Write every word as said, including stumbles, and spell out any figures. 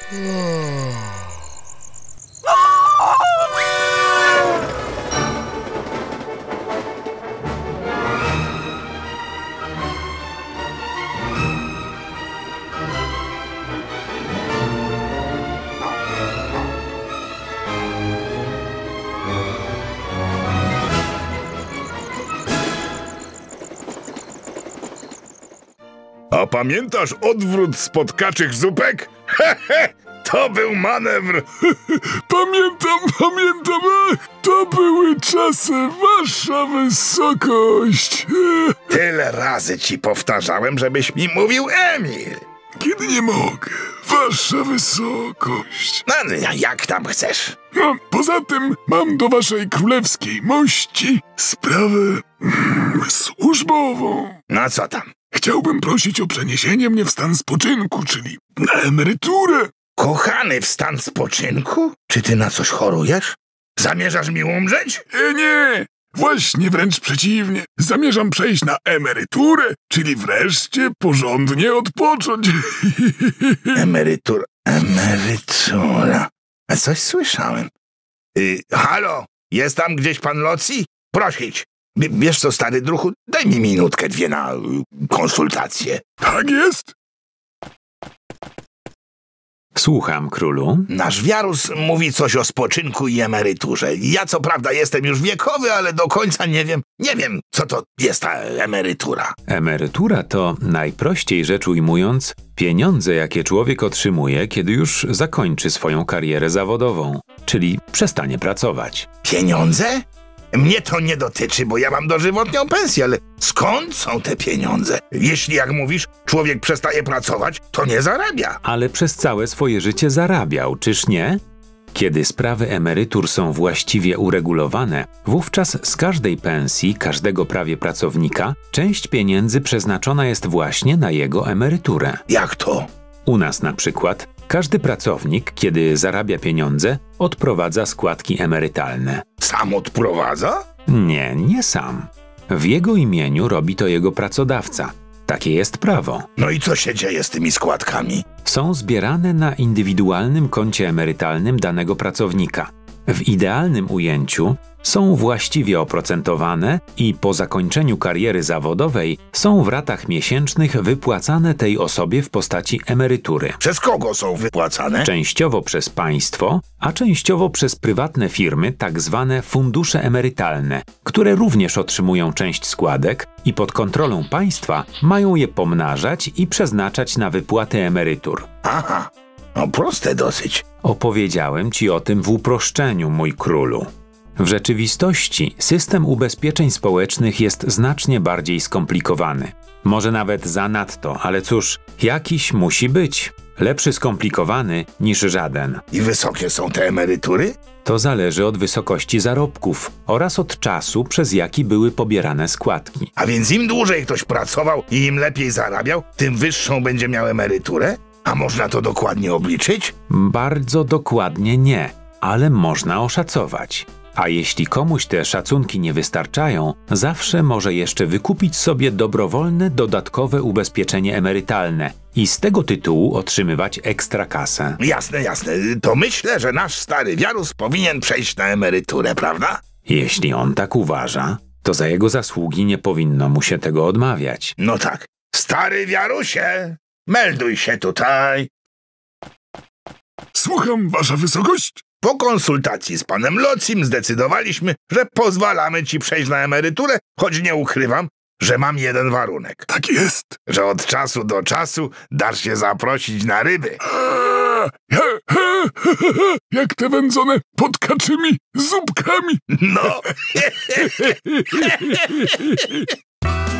A pamiętasz odwrót spod kaczych zupek? Hehe, to był manewr. Pamiętam, pamiętam, ach, to były czasy, wasza wysokość. Tyle razy ci powtarzałem, żebyś mi mówił Emil. Kiedy nie mogę, wasza wysokość. No, jak tam chcesz. No, poza tym mam do waszej królewskiej mości sprawę mm, służbową. No co tam? Chciałbym prosić o przeniesienie mnie w stan spoczynku, czyli na emeryturę. Kochany, w stan spoczynku? Czy ty na coś chorujesz? Zamierzasz mi umrzeć? E, nie, właśnie wręcz przeciwnie. Zamierzam przejść na emeryturę, czyli wreszcie porządnie odpocząć. Emerytura, emerytura. A coś słyszałem. Y, halo, jest tam gdzieś pan Loci? Prosić. W- Wiesz co, stary druhu, daj mi minutkę, dwie na y, konsultację. Tak jest? Słucham, królu. Nasz Wiarus mówi coś o spoczynku i emeryturze. Ja co prawda jestem już wiekowy, ale do końca nie wiem, nie wiem, co to jest ta emerytura. Emerytura to, najprościej rzecz ujmując, pieniądze, jakie człowiek otrzymuje, kiedy już zakończy swoją karierę zawodową, czyli przestanie pracować. Pieniądze? Mnie to nie dotyczy, bo ja mam dożywotnią pensję, ale skąd są te pieniądze? Jeśli, jak mówisz, człowiek przestaje pracować, to nie zarabia. Ale przez całe swoje życie zarabiał, czyż nie? Kiedy sprawy emerytur są właściwie uregulowane, wówczas z każdej pensji, każdego prawie pracownika, część pieniędzy przeznaczona jest właśnie na jego emeryturę. Jak to? U nas na przykład każdy pracownik, kiedy zarabia pieniądze, odprowadza składki emerytalne. Sam odprowadza? Nie, nie sam. W jego imieniu robi to jego pracodawca. Takie jest prawo. No i co się dzieje z tymi składkami? Są zbierane na indywidualnym koncie emerytalnym danego pracownika. W idealnym ujęciu są właściwie oprocentowane i po zakończeniu kariery zawodowej są w ratach miesięcznych wypłacane tej osobie w postaci emerytury. Przez kogo są wypłacane? Częściowo przez państwo, a częściowo przez prywatne firmy, tak zwane fundusze emerytalne, które również otrzymują część składek i pod kontrolą państwa mają je pomnażać i przeznaczać na wypłaty emerytur. Aha, no proste dosyć. Opowiedziałem ci o tym w uproszczeniu, mój królu. W rzeczywistości system ubezpieczeń społecznych jest znacznie bardziej skomplikowany. Może nawet zanadto, ale cóż, jakiś musi być. Lepszy skomplikowany niż żaden. I wysokie są te emerytury? To zależy od wysokości zarobków oraz od czasu, przez jaki były pobierane składki. A więc im dłużej ktoś pracował i im lepiej zarabiał, tym wyższą będzie miał emeryturę? A można to dokładnie obliczyć? Bardzo dokładnie nie, ale można oszacować. A jeśli komuś te szacunki nie wystarczają, zawsze może jeszcze wykupić sobie dobrowolne, dodatkowe ubezpieczenie emerytalne i z tego tytułu otrzymywać ekstra kasę. Jasne, jasne. To myślę, że nasz stary Wiarus powinien przejść na emeryturę, prawda? Jeśli on tak uważa, to za jego zasługi nie powinno mu się tego odmawiać. No tak. Stary Wiarusie, melduj się tutaj. Słucham, wasza wysokość. Po konsultacji z panem Locim zdecydowaliśmy, że pozwalamy ci przejść na emeryturę, choć nie ukrywam, że mam jeden warunek. Tak jest. Że od czasu do czasu dasz się zaprosić na ryby. A, he, he, he, he, jak te wędzone pod kaczymi zupkami. No.